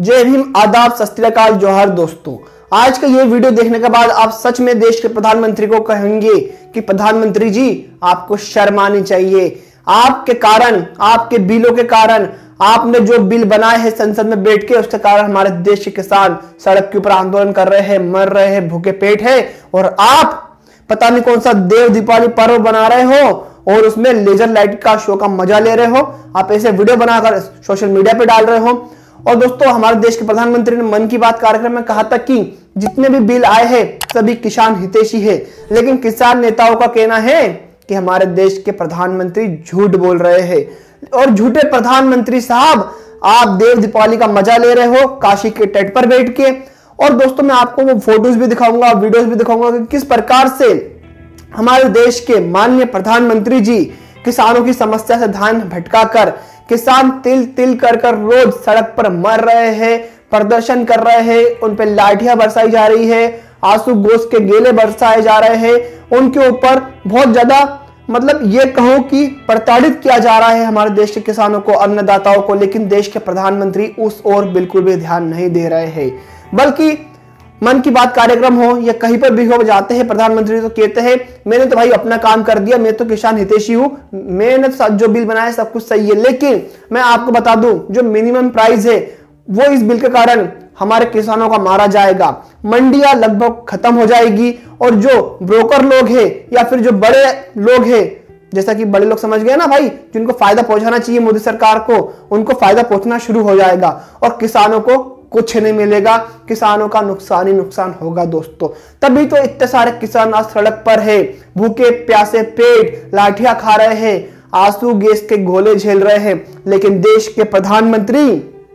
जय भीम, आदाब, सत श्री अकाल, जोहार दोस्तों। आज का ये वीडियो देखने के बाद आप सच में देश के प्रधानमंत्री को कहेंगे कि प्रधानमंत्री जी आपको शर्म आनी चाहिए। आपके कारण, आपके बिलों के कारण, आपने जो बिल बनाए हैं संसद में बैठ के, उसके कारण हमारे देश के किसान सड़क के ऊपर आंदोलन कर रहे हैं, मर रहे हैं, भूखे पेट है। और आप पता नहीं कौन सा देव दीपावली पर्व बना रहे हो और उसमें लेजर लाइट का शो का मजा ले रहे हो। आप ऐसे वीडियो बनाकर सोशल मीडिया पे डाल रहे हो। और दोस्तों, हमारे देश के प्रधानमंत्री ने मन की बात कार्यक्रम में कहा था कि जितने भी बिल आए हैं सभी किसान हितैषी है, लेकिन किसान नेताओं का कहना है कि हमारे देश के प्रधानमंत्री झूठ बोल रहे हैं। और झूठे प्रधानमंत्री साहब, आप देव दीपावली का मजा ले रहे हो काशी के तट पर बैठ के। और दोस्तों, मैं आपको वो फोटोज भी दिखाऊंगा, वीडियोस भी दिखाऊंगा कि किस प्रकार से हमारे देश के माननीय प्रधानमंत्री जी किसानों की समस्या से ध्यान भटकाकर किसान तिल तिल कर रोज सड़क पर मर रहे हैं, प्रदर्शन कर रहे हैं, उन पे लाठियां बरसाई जा रही है, आंसू गोश्त के गेले बरसाए जा रहे हैं, उनके ऊपर बहुत ज्यादा मतलब ये कहो कि प्रताड़ित किया जा रहा है हमारे देश के किसानों को, अन्नदाताओं को। लेकिन देश के प्रधानमंत्री उस ओर बिल्कुल भी ध्यान नहीं दे रहे हैं। बल्कि मन की बात कार्यक्रम हो या कहीं पर भी हो, जाते हैं प्रधानमंत्री तो कहते हैं मैंने तो भाई अपना काम कर दिया, मैं तो किसान हितैषी हूं, मैंने तो जो बिल बनाया सब कुछ सही है। लेकिन मैं आपको बता दूं, जो मिनिमम प्राइस है वो इस बिल के कारण हमारे किसानों का मारा जाएगा। मंडियां लगभग खत्म हो जाएगी और जो ब्रोकर लोग हैं या फिर जो बड़े लोग हैं, जैसा कि बड़े लोग समझ गए ना भाई, जिनको फायदा पहुंचाना चाहिए मोदी सरकार को, उनको फायदा पहुंचना शुरू हो जाएगा और किसानों को कुछ नहीं मिलेगा। किसानों का नुकसान ही नुकसान होगा दोस्तों। तभी तो इतने सारे किसान आज सड़क पर है, भूखे प्यासे पेट, लाठियां खा रहे हैं, आंसू गैस के गोले झेल रहे हैं। लेकिन देश के प्रधानमंत्री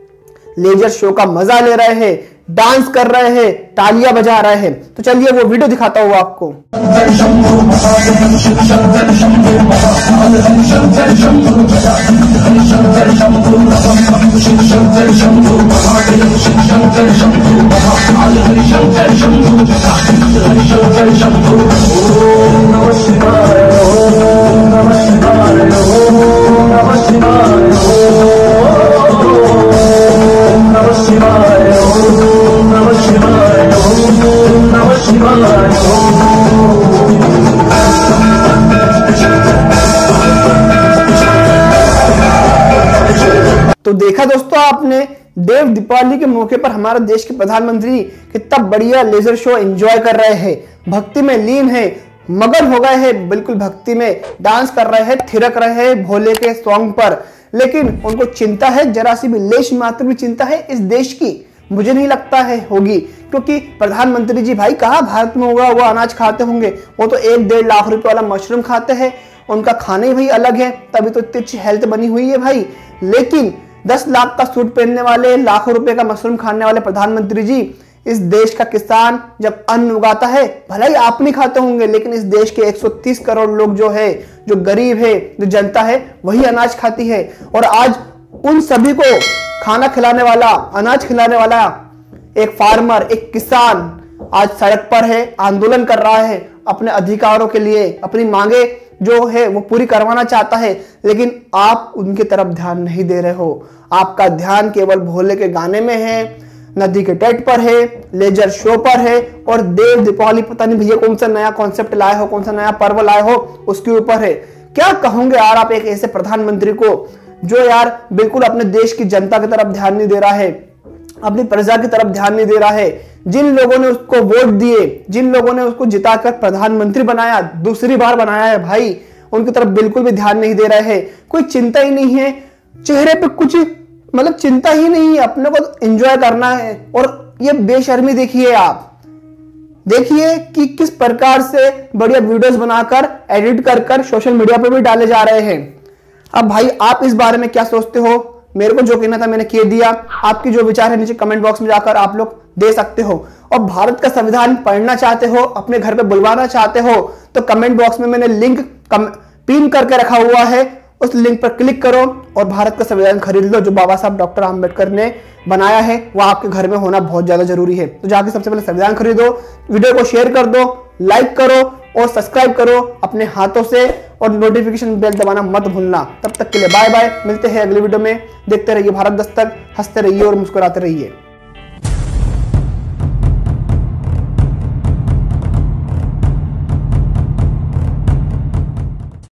लेजर शो का मजा ले रहे हैं, डांस कर रहे हैं, तालियां बजा रहे हैं। तो चलिए वो वीडियो दिखाता हूं आपको। तो देखा दोस्तों आपने, देव दीपावली के मौके पर हमारे देश के प्रधानमंत्री कितना बढ़िया लेजर शो एंजॉय कर रहे हैं, भक्ति में लीन है, मगन हो गए हैं, बिल्कुल भक्ति में डांस कर रहे हैं, थिरक रहे हैं भोले के सॉन्ग पर। लेकिन उनको चिंता है, जरा सी भी लेश मात्र भी चिंता है इस देश की? मुझे नहीं लगता है होगी, क्योंकि प्रधानमंत्री जी भाई कहाँ भारत में होगा वो अनाज खाते होंगे। वो तो 1-1.5 लाख रुपए वाला मशरूम खाते हैं, उनका खाना ही भाई अलग है, तभी तो इतनी अच्छी हेल्थ बनी हुई है भाई। लेकिन 10 लाख का सूट पहनने वाले, लाखों रुपए का मशरूम खाने वाले प्रधानमंत्री जी, इस देश का किसान जब अन्न उगाता है, भला ही आप नहीं खाते होंगे, लेकिन इस देश के 130 करोड़ लोग जो है, जो गरीब है, जो जनता है, वही अनाज खाती है। और आज उन सभी को खाना खिलाने वाला, अनाज खिलाने वाला एक फार्मर, एक किसान आज सड़क पर है, आंदोलन कर रहा है अपने अधिकारों के लिए, अपनी मांगे जो है वो पूरी करवाना चाहता है। लेकिन आप उनकी तरफ ध्यान नहीं दे रहे हो। आपका ध्यान केवल भोले के गाने में है, नदी के तट पर है, लेजर शो पर है और देव दीपावली पता नहीं भैया कौन सा नया कॉन्सेप्ट लाए हो, कौन सा नया पर्व लाए हो, उसके ऊपर है। क्या कहोगे यार आप एक ऐसे प्रधानमंत्री को जो यार बिल्कुल अपने देश की जनता की तरफ ध्यान नहीं दे रहा है, अपनी प्रजा की तरफ ध्यान नहीं दे रहा है। जिन लोगों ने उसको वोट दिए, जिन लोगों ने उसको जिताकर प्रधानमंत्री बनाया, दूसरी बार बनाया है भाई, उनकी तरफ बिल्कुल भी ध्यान नहीं दे रहे हैं। कोई चिंता ही नहीं है चेहरे पे, कुछ मतलब चिंता ही नहीं है, अपने को एंजॉय करना है। और ये बेशर्मी देखिए, आप देखिए कि किस प्रकार से बढ़िया वीडियोस बनाकर एडिट कर सोशल मीडिया पर भी डाले जा रहे हैं। अब भाई आप इस बारे में क्या सोचते हो? मेरे को जो कहना था मैंने कह दिया। आपकी जो विचार है नीचे कमेंट बॉक्स में जाकर आप लोग दे सकते हो। और भारत का संविधान पढ़ना चाहते हो, अपने घर पे बुलवाना चाहते हो, तो कमेंट बॉक्स में मैंने लिंक पिन करके रखा हुआ है, उस लिंक पर क्लिक करो और भारत का संविधान खरीद लो जो बाबा साहब डॉक्टर आम्बेडकर ने बनाया है। वो आपके घर में होना बहुत ज्यादा जरूरी है। तो जाके सबसे पहले संविधान खरीदो, वीडियो को शेयर कर दो, लाइक करो और सब्सक्राइब करो अपने हाथों से और नोटिफिकेशन बेल दबाना मत भूलना। तब तक के लिए बाय बाय, मिलते हैं अगले वीडियो में। देखते रहिए भारत दस्तक, हंसते रहिए और मुस्कुराते रहिए।